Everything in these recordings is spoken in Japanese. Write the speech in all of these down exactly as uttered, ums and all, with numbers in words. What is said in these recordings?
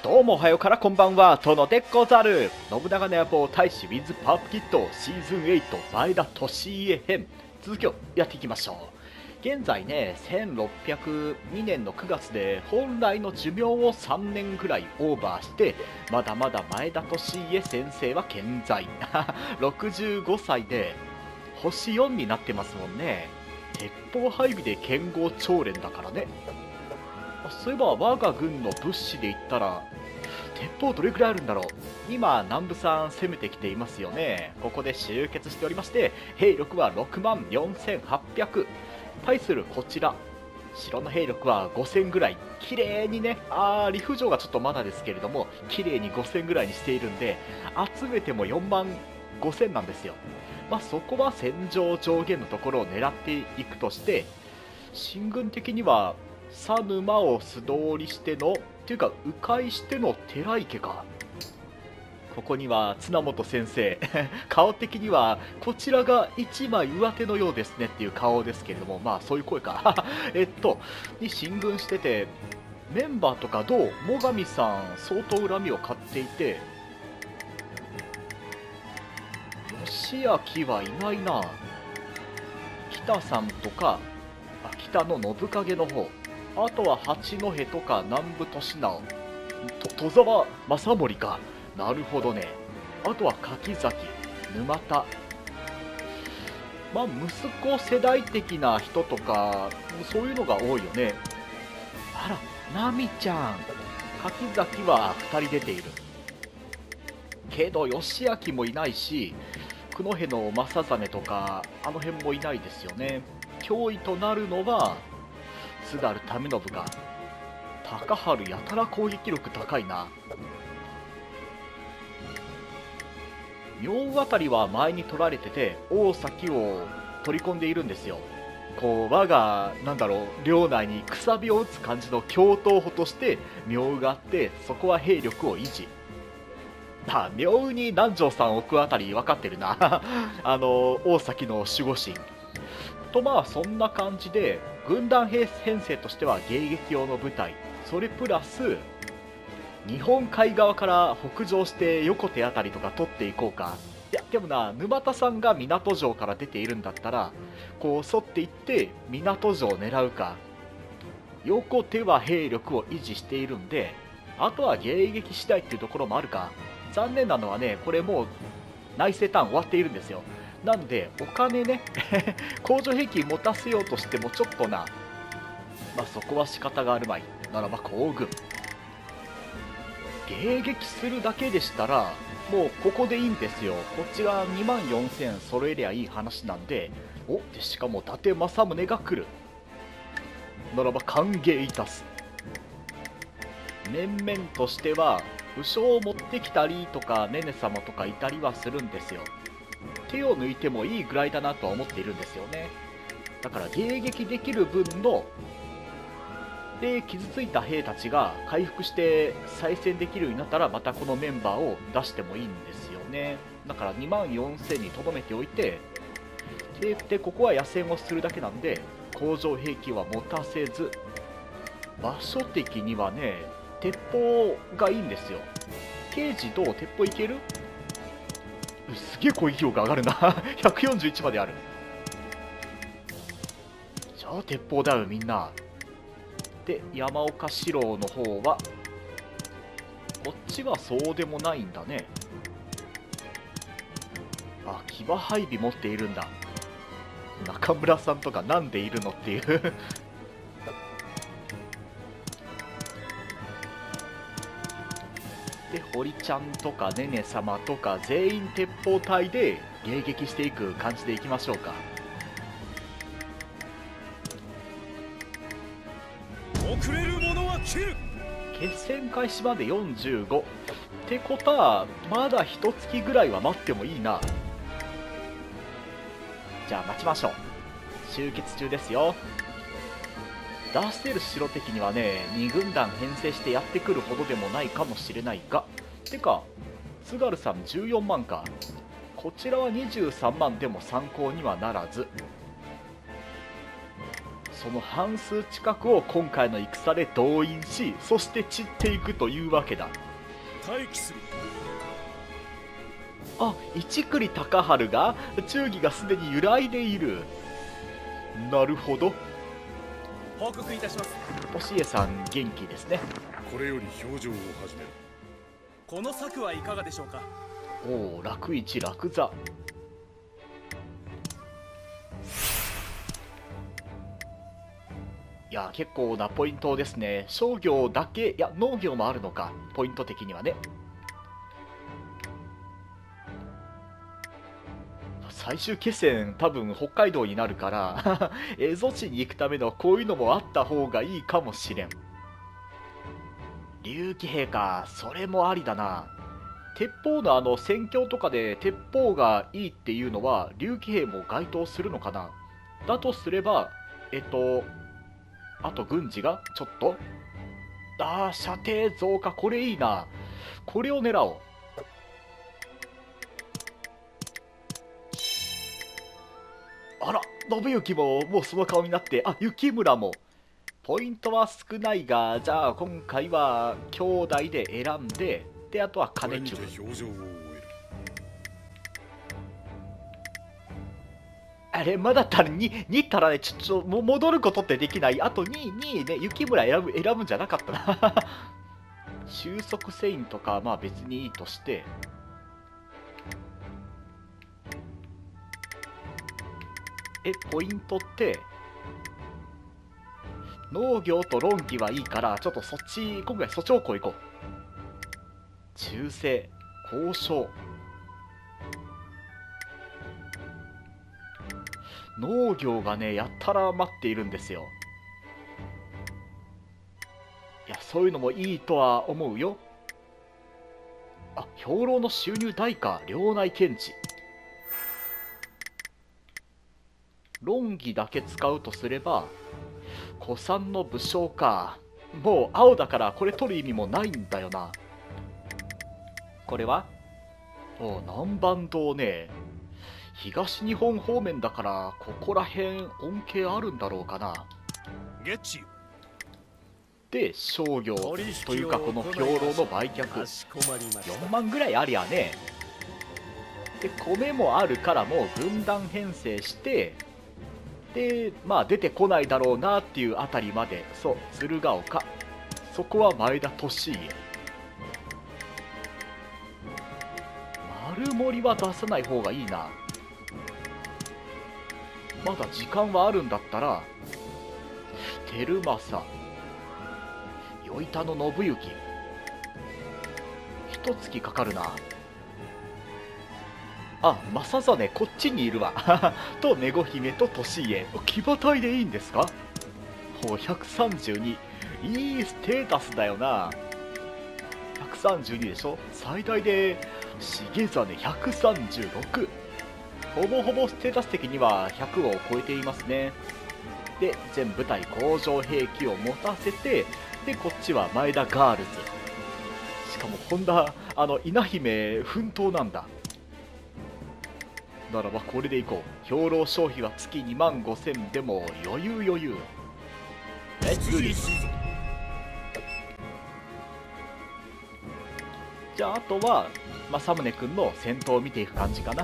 どうもおはようからこんばんは、殿でござる。信長の野望大使 with パープキットシーズンエイト前田利家編、続きをやっていきましょう。現在ね、せんろっぴゃくにねんのくがつで本来の寿命をさんねんぐらいオーバーして、まだまだ前田利家先生は健在ろくじゅうごさいで星よんになってますもんね。鉄砲配備で剣豪長連だからね。そういえば我が軍の物資で言ったら鉄砲どれくらいあるんだろう。今南部さん攻めてきていますよね。ここで集結しておりまして、兵力はろくまんよんせんはっぴゃく、対するこちら城の兵力はごせんぐらい。綺麗にね、あー、理不尽がちょっとまだですけれども綺麗にごせんぐらいにしているんで、集めてもよんまんごせんなんですよ。まあそこは戦場上限のところを狙っていくとして、進軍的には佐沼を素通りしてのっていうか迂回しての寺池か。ここには綱本先生顔的にはこちらがいちまい上手のようですねっていう顔ですけれども、まあそういう声かえっとに進軍してて、メンバーとかどう？最上さん相当恨みを買っていて、義明はいないな。北さんとか、あ、北の信影の方、あとは八戸とか南部利直、と戸沢正盛か。なるほどね。あとは柿崎、沼田、まあ息子世代的な人とかそういうのが多いよね。あら、ナミちゃん、柿崎はふたり出ているけど義明もいないし、九戸の正実とかあの辺もいないですよね。脅威となるのは津軽為信か。高春やたら攻撃力高いな。明あたりは前に取られてて大崎を取り込んでいるんですよ。こう我がなんだろう、領内にくさびを打つ感じの共闘補として明があって、そこは兵力を維持。あ、明に南條さん置くあたり分かってるなあの大崎の守護神と、まあそんな感じで軍団編成としては迎撃用の部隊、それプラス日本海側から北上して横手あたりとか取っていこうか。いやでもな、沼田さんが港城から出ているんだったらこう沿っていって港城を狙うか。横手は兵力を維持しているんで、あとは迎撃次第っていうところもあるか。残念なのはね、これもう内政ターン終わっているんですよ。なんでお金ね工場兵器持たせようとしてもちょっとな、まあそこは仕方があるまい。ならば行軍迎撃するだけでしたらもうここでいいんですよ。こっちがにまんよんせん揃えりゃいい話なんで。おでしかも伊達政宗が来るならば歓迎いたす。面々としては武将を持ってきたりとかねね様とかいたりはするんですよ。手を抜いてもいいぐらいだなとは思っているんですよね。だから迎撃できる分ので傷ついた兵たちが回復して再戦できるようになったら、またこのメンバーを出してもいいんですよね。だからにまんよんせんにとどめておいて、ででここは野戦をするだけなんで工場兵器は持たせず、場所的にはね鉄砲がいいんですよ。刑事どう？鉄砲いける？すげえ攻撃力上がるなひゃくよんじゅういちまである。じゃあ鉄砲だよみんな。で山岡四郎の方はこっちはそうでもないんだね。あ、騎馬配備持っているんだ。中村さんとかなんでいるのっていうで堀ちゃんとかねね様とか全員鉄砲隊で迎撃していく感じでいきましょうか。 遅れる者は切る。 決戦開始までよんじゅうごってことはまだ一月ぐらいは待ってもいいな。じゃあ待ちましょう。集結中ですよ。出せる城的にはねに軍団編成してやってくるほどでもないかもしれないが、てか津軽さんじゅうよんまんか。こちらはにじゅうさんまんでも参考にはならず、 その半数近くを今回の戦で動員し、そして散っていくというわけだ。 待機する。 あ、一栗高春が忠義がすでに揺らいでいる。なるほど。 報告いたします。 星江さん元気ですね。 これより表情を始める。この策はいかがでしょうか。 おお、楽一楽座。いや、結構なポイントですね。商業だけ、いや農業もあるのか、ポイント的にはね。最終決戦多分北海道になるから蝦夷地に行くためのこういうのもあった方がいいかもしれん。竜騎兵か、それもありだな。鉄砲のあの戦況とかで鉄砲がいいっていうのは竜騎兵も該当するのかな。だとすればえっとあと軍事がちょっと、ああ射程増加、これいいな。これを狙おう。あら、信行ももうその顔になって、あ、雪村も。ポイントは少ないが、じゃあ今回は兄弟で選んで、で、あとは金中。あれ、まだ足りに、にったらね、ちょっともう戻ることってできない。あとに、にね、雪村選ぶ、選ぶんじゃなかったな。収束繊維とか、まあ別にいいとして、え、ポイントって農業と論議はいいから、ちょっとそっち、今回蘇長江行こう。忠誠、交渉、農業がねやったら待っているんですよ。いや、そういうのもいいとは思うよ。あ、兵糧の収入大か、領内検地。論議だけ使うとすれば古参の武将か。もう青だからこれ取る意味もないんだよな。これはお南蛮道ね。東日本方面だからここら辺恩恵あるんだろうかな。 ゲッチで商業というかこの兵糧の売却よんまんぐらいありゃね。で米もあるからもう軍団編成して、でまあ出てこないだろうなっていうあたりまで。そう、鶴岡、そこは前田利家。丸森は出さない方がいいな。まだ時間はあるんだったら照正、与板の信行、一月かかるな。あ、正実こっちにいるわとめご姫と利家、騎馬隊でいいんですか。ほうひゃくさんじゅうに、いいステータスだよな。ひゃくさんじゅうにでしょ。最大で重実ひゃくさんじゅうろく、ほぼほぼステータス的にはひゃくを超えていますね。で全部隊工場兵器を持たせて、でこっちは前田ガールズ。しかも本田あの稲姫奮闘なんだ。ならばこれでいこう。兵糧消費は月にまんごせんでも余裕余裕。レッツリー。じゃああとは政宗君の戦闘を見ていく感じかな。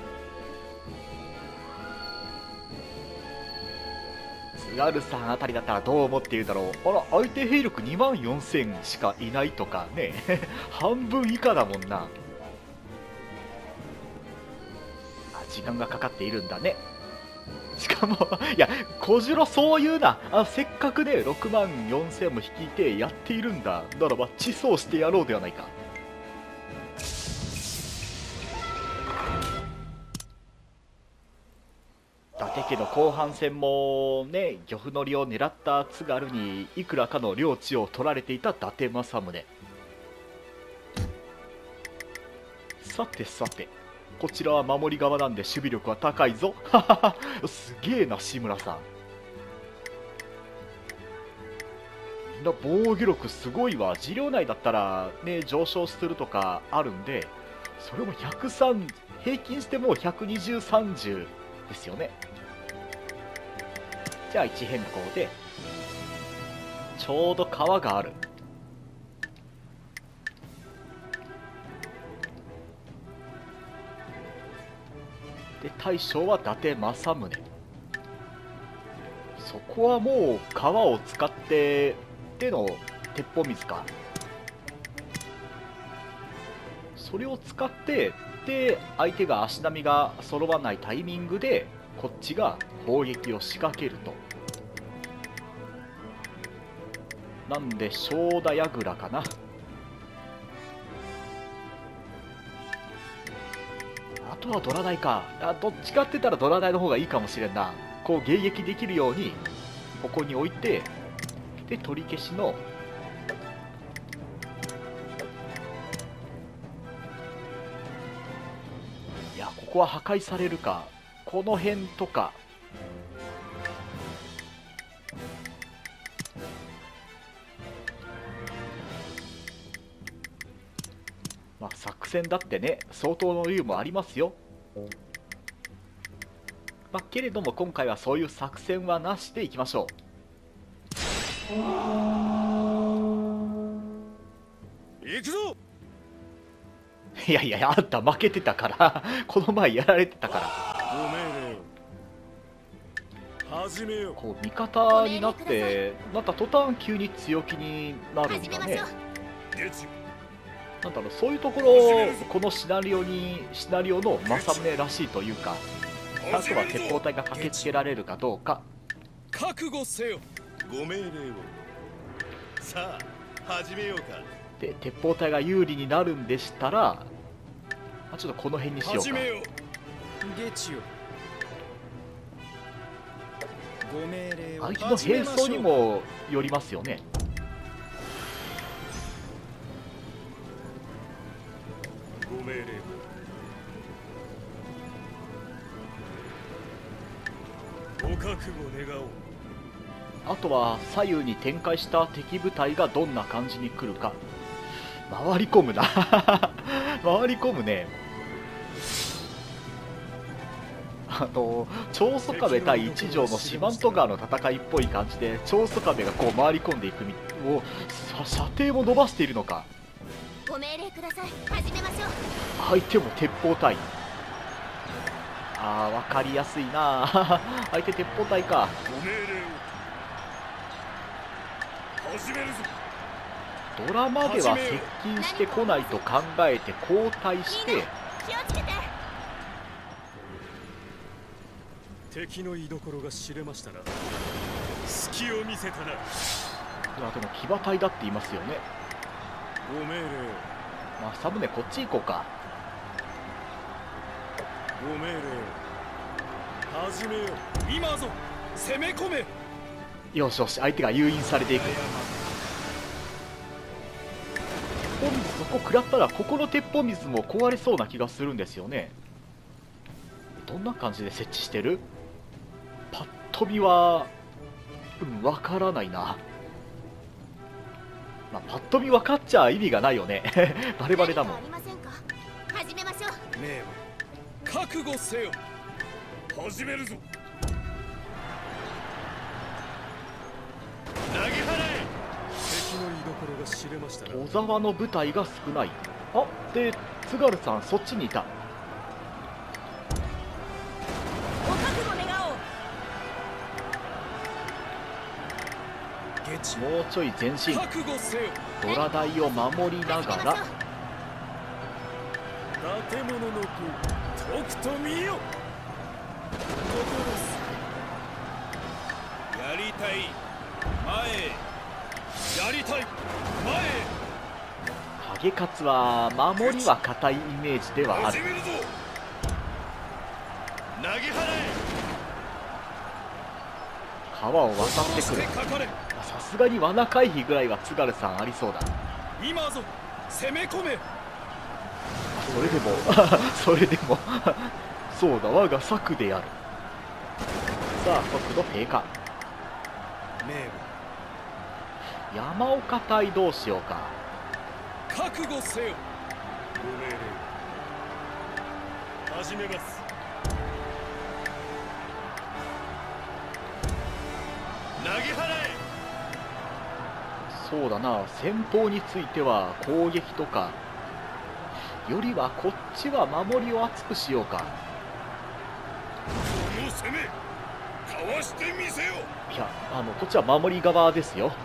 津軽さんあたりだったらどう思っているだろう。あら、相手兵力にまんよんせんしかいないとかね半分以下だもんな。時間がかかっているんだね。しかもいや小次郎そういうなあ、せっかくでろくまんよんせんも率いてやっているんだ。ならば地層してやろうではないか。伊達家の後半戦もね、漁夫の利を狙った津軽にいくらかの領地を取られていた伊達政宗。さてさて、こちらは守り側なんで守備力は高いぞすげえな志村さん。みんな防御力すごいわ。自領内だったらね上昇するとかあるんで、それもひゃくさん、平均してもうひゃくにじゅう、さんじゅうですよね。じじゃあ位置変更でちょうど川がある。で大将は伊達政宗。そこはもう川を使ってでの鉄砲水か。それを使ってで相手が足並みが揃わないタイミングでこっちが砲撃を仕掛けると。なんで正田櫓かな。あとはドラ台か。あ、どっちかって言ったらドラ台の方がいいかもしれんな。こう迎撃できるようにここに置いて、で取り消しのいや、ここは破壊されるか。この辺とかまあ作戦だってね相当の理由もありますよ。まあ、けれども今回はそういう作戦はなしでいきましょう。 行くぞ。 いやいや、あんた負けてたからこの前やられてたから。 ご命令始めよう。 こう味方になってなった途端急に強気になるんだね。なんだろう、そういうところこのシナリオにシナリオの政宗らしいというか、あとは鉄砲隊が駆けつけられるかどうか。 覚悟せよ。ご命令を。さあ始めようか。 で鉄砲隊が有利になるんでしたら、まあ、ちょっとこの辺にしようか。 始めよう。ゲチよ。ご命令を。 相手の兵装にもよりますよね。 ご命令を。ご覚悟願おう。 あとは左右に展開した敵部隊がどんな感じに来るか。回り込むな回り込むね。あの長宗我部対一条の四万十川の戦いっぽい感じで長宗我部がこう回り込んでいくみを射程も伸ばしているのか。 ご命令ください。始めましょう。 相手も鉄砲隊。あー、分かりやすいな相手鉄砲隊か。 ご命令を。始めるぞ。 ドラマでは接近してこないと考えて交代して気をつけて。 敵の居所が知れましたな。隙を見せたな。 いやでも騎馬隊だって言いますよね。 ご命令を。 まあサムネこっち行こうか。 ご命令を。始めよう。今ぞ攻め込め。 よしよし、相手が誘引されていく。鉄砲水そこ食らったらここの鉄砲水も壊れそうな気がするんですよね。どんな感じで設置してる？パッと見はうんわからないな。まあ、パッと見分かっちゃ意味がないよねバレバレだもん。 何かありませんか？始めましょう。 命は覚悟せよ。始めるぞ。投げ払え。敵の居所が知れましたな。 小沢の部隊が少ない。あ、で津軽さんそっちにいた。 ご覚悟願おう。 ゲチもうちょい前進。 覚悟せよ。 ドラ台を守りながら建物の具とくと見よ。ここです。やりたい前へ。やりたい前へ。 影勝は守りは堅いイメージではある。 始めるぞ。投げ払え。 川を渡ってくる。さすがに罠回避ぐらいは津軽さんありそうだ。 今ぞ攻め込め。 それでもそれでもそうだ、我が策である。さあ速度低下。山岡隊どうしようか。 覚悟せよ。ご命令始めます。 そうだな、戦闘については攻撃とかよりはこっちは守りを厚くしようか。 この攻めかわしてみせよ。 いや、あのこっちは守り側ですよ。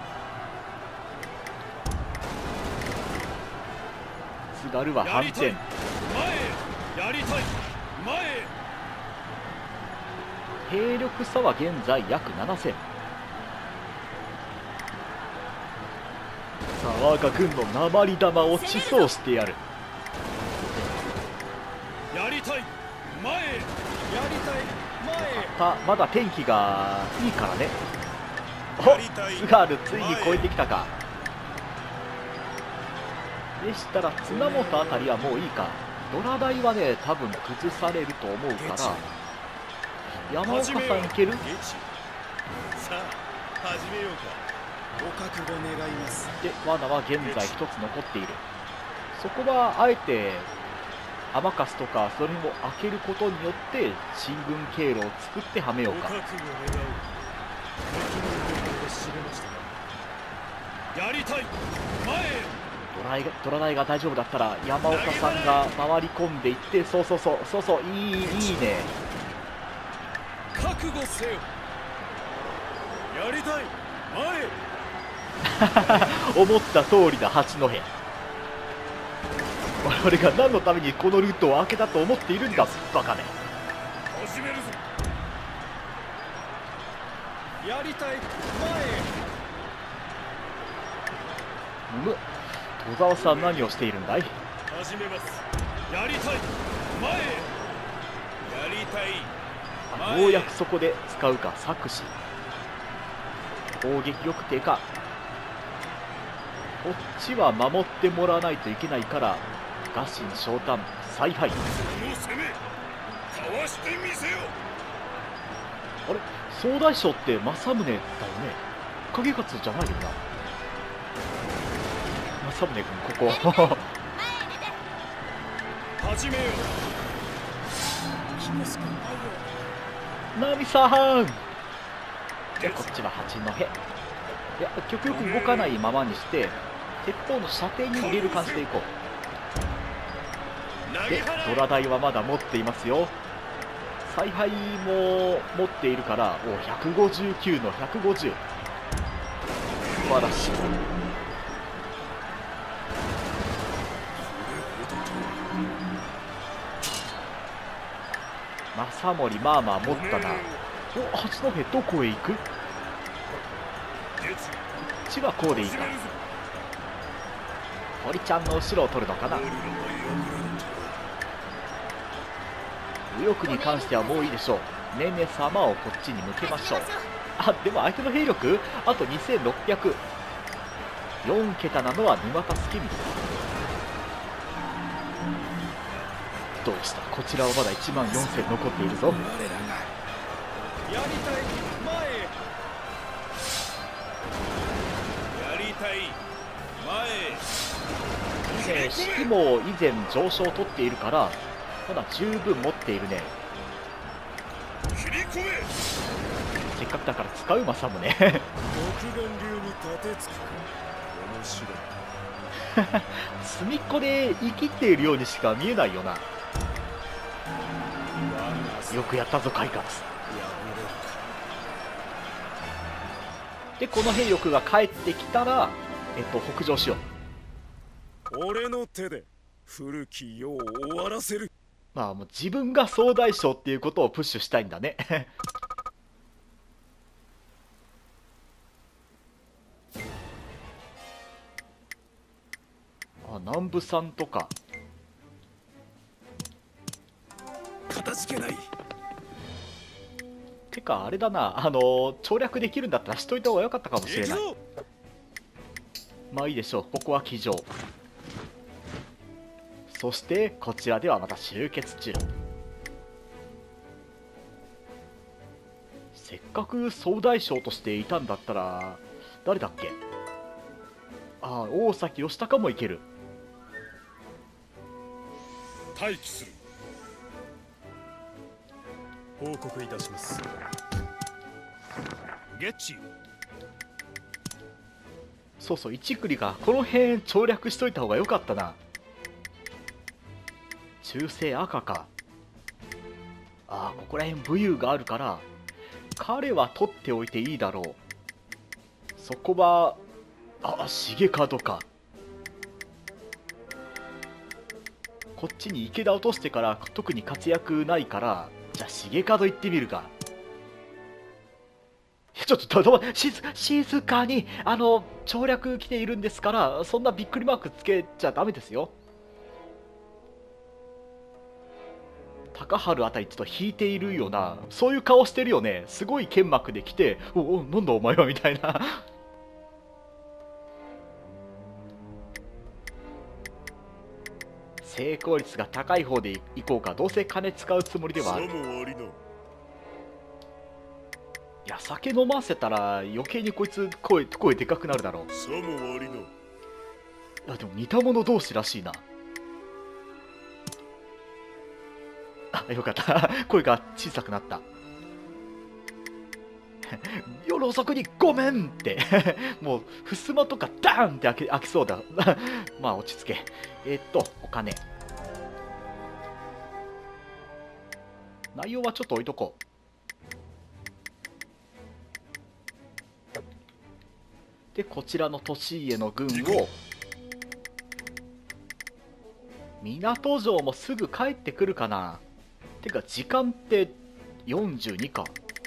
津軽は反転。 前へやりたい。前へ。 兵力差は現在約ななせん。さあ我が軍の鉛玉を地層してやる。 やりたい。前へ。やりたい。前へ。 たまだ天気がいいからね。おやりたい。 津軽ついに越えてきたか。でしたら綱本あたりはもういいか。ドラ台はね多分崩されると思うから山岡さんいける。 さあ始めようか。ご覚悟願います。 で罠は現在ひとつ残っている。そこはあえて天カスとかそれも開けることによって進軍経路を作ってはめようか。 ご覚悟願う。敵の動向を知れました。やりたい。前へ。 ドライがドラ台が大丈夫だったら山岡さんが回り込んでいって、そうそうそうそうそう、いいいいね。 覚悟せよ。やりたい。前へ。 思った通りだ八戸。我々が何のためにこのルートを開けたと思っているんだバカね。 始めるぞ。やりたい。前へ。 む戸沢さん何をしているんだい。 始めます。やりたい。前へ。やりたい。 あようやくそこで使うか策士。攻撃力低下。こっちは守ってもらわないといけないから臥薪嘗胆采配。 この攻めかわしてみせよ。 あれ総大将って政宗だよね。影勝じゃないよな。政宗君ここ始めよナミさんでこっちは八戸。いや極力動かないままにして鉄砲の射程に入れる感じでいこう。でドラ台はまだ持っていますよ。采配も持っているからおひゃくごじゅうきゅうのひゃくごじゅう。素晴らしい。政森まあまあ持ったな。お八戸どこへ行く。こっちはこうでいいか。堀ちゃんの後ろを取るのかな。右翼に関してはもういいでしょう。ねね様をこっちに向けましょう。あでも相手の兵力あとにせんろっぴゃく。よん桁なのは沼田助光。どうした。こちらはまだいちまんよんせん残っているぞ。 やりたい。前へ。やりたい。前へ。 えー、士気も以前上昇を取っているからまだ十分持っているね。 切り込め。 せっかくだから使う政宗。 極眼流に立てつくか。面白い。 隅っこで生きっているようにしか見えないよな。よくやったぞ海勝。でこの兵力が帰ってきたらえっと北上しよう。 俺の手で古き世を終わらせる。 まあもう自分が総大将っていうことをプッシュしたいんだね。あ南部さんとかかたじけない。 てかあれだな、あの調略できるんだったらしといた方が良かったかもしれない。まあいいでしょう。ここは騎乗。そしてこちらではまた集結中。せっかく総大将としていたんだったら誰だっけ。ああ大崎義孝もいける。 待機する。報告いたします。ゲッチ。 そうそう、一栗がこの辺調略しといた方が良かったな。中世赤か。ああ、ここら辺武勇があるから彼は取っておいていいだろう。そこはあ重門か。こっちに池田落としてから特に活躍ないから、じゃあ重門行ってみるか。ちょっとどど静静かに、あの調略来ているんですから、そんなびっくりマークつけちゃダメですよ。高春あたりちょっと引いているよな。そういう顔してるよね。すごい剣幕で来て、おおなんだお前はみたいな。成功率が高い方でいこうか。どうせ金使うつもりではある。いや、酒飲ませたら余計にこいつ声声でかくなるだろう。さもありな。いやでも似た者同士らしいな。あ、よかった声が小さくなった夜遅くにごめんってもう襖とかダーンって開け開きそうだまあ落ち着け。えー、っとお金、内容はちょっと置いとこう。でこちらの利家の軍を、港城もすぐ帰ってくるかな。てか時間ってよんじゅうにか。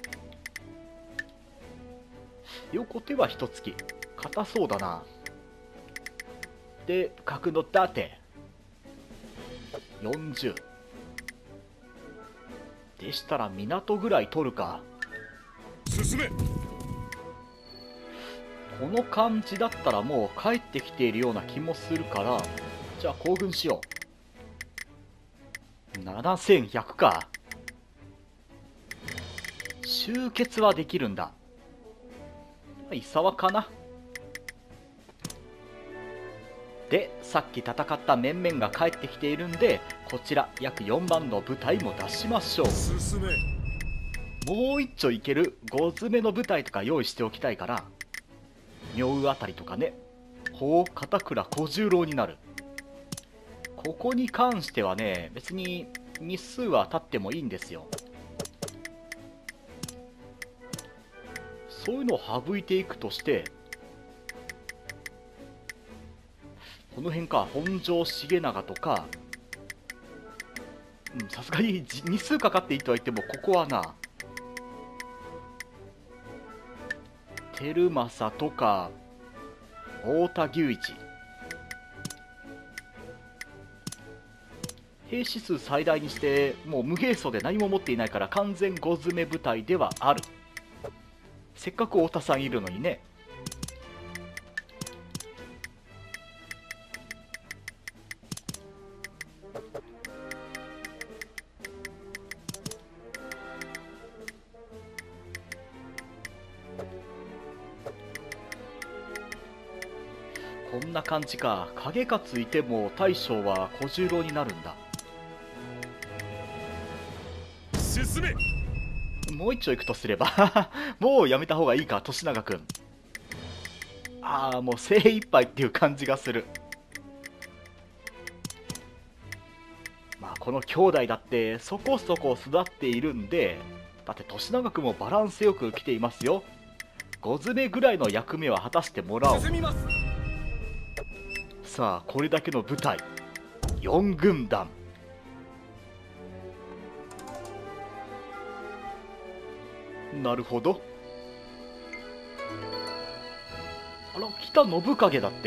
横手は一月硬そうだな。で角の伊達よんじゅうでしたら港ぐらい取るか。進め。この感じだったらもう帰ってきているような気もするから、じゃあ行軍しよう。ななせんひゃくか。集結はできるんだ。伊沢かな。でさっき戦った面々が帰ってきているんで、こちら約よんばんの部隊も出しましょう。進め。もう一丁いけるご詰めの部隊とか用意しておきたいから、明雨あたりとかね。ほう片倉小十郎になる。ここに関してはね、別に日数は経ってもいいんですよ。そういうのを省いていくとして、この辺か。本庄重長とか、さすがに日数かかっていいとは言っても、ここはな照正とか太田牛一、兵士数最大にしてもう無兵装で何も持っていないから完全ご詰め部隊ではある。せっかく太田さんいるのにね。こんな感じか。影勝いても大将は小十郎になるんだ。進め。もう一丁行くとすればもうやめた方がいいか、利長君。ああもう精一杯っていう感じがする。まあこの兄弟だってそこそこ育っているんで、だって利長君もバランスよく来ていますよ。ご詰めぐらいの役目は果たしてもらおう。さあこれだけの部隊よん軍団、なるほど。あら北信景だって。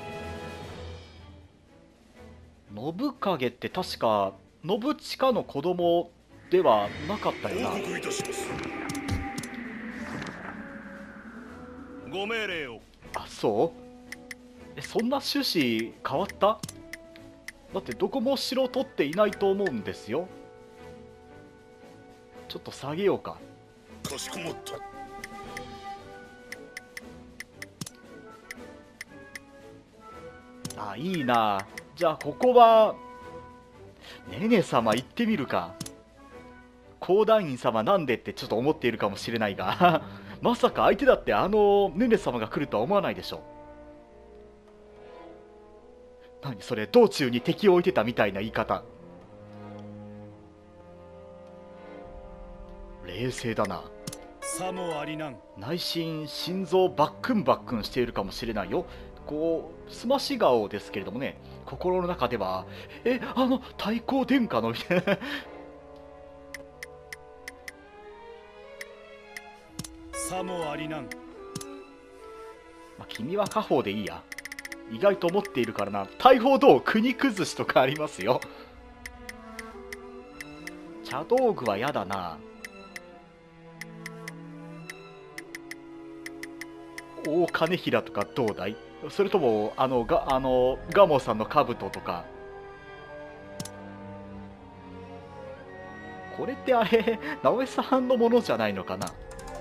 信景って確か信親の子供ではなかったよな。 ご命令を。 あ、そうえ、そんな趣旨変わった？だってどこも城取っていないと思うんですよ。ちょっと下げようか。 かしこまった。 あ、いいな。じゃあここはねね様行ってみるか。講談員様なんでってちょっと思っているかもしれないがまさか相手だってあのねね様が来るとは思わないでしょ。 何それ、道中に敵を置いてたみたいな言い方。冷静だな。 さもありなん。 内心心臓バックンバックンしているかもしれないよ。こうすまし顔ですけれどもね、心の中ではえあの太閤殿下のみたいなさもありなん。 まあ、君は家宝でいいや。意外と思っているからな。大砲道国崩しとかありますよ。茶道具はやだな。大金平とかどうだい？それともあのガあのガモさんの兜とか。これってあれ直江さんのものじゃないのかな。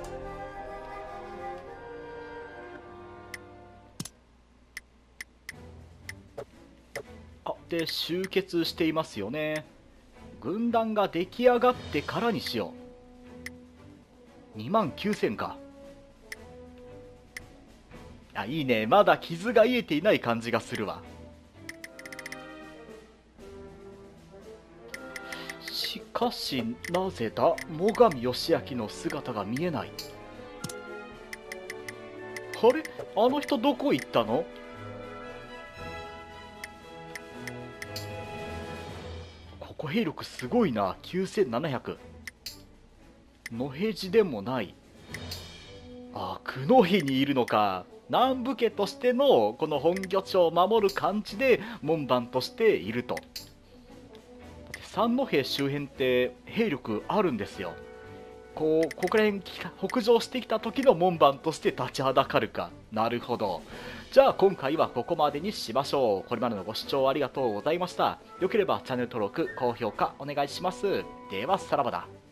あ、で集結していますよね。軍団が出来上がってからにしよう。にまんきゅうせんか。あ、いいね。まだ傷が癒えていない感じがするわ。しかしなぜだ、最上義明の姿が見えない。あれ、あの人どこ行ったの？ここ兵力すごいな。きゅうせんななひゃく。野辺地でもない。あ、久野辺にいるのか。南部家としてのこの本拠地を守る感じで門番としていると。だって三戸周辺って兵力あるんですよ。こうここら辺北上してきた時の門番として立ちはだかるか。なるほど。じゃあ今回はここまでにしましょう。これまでのご視聴ありがとうございました。よければチャンネル登録高評価お願いします。ではさらばだ。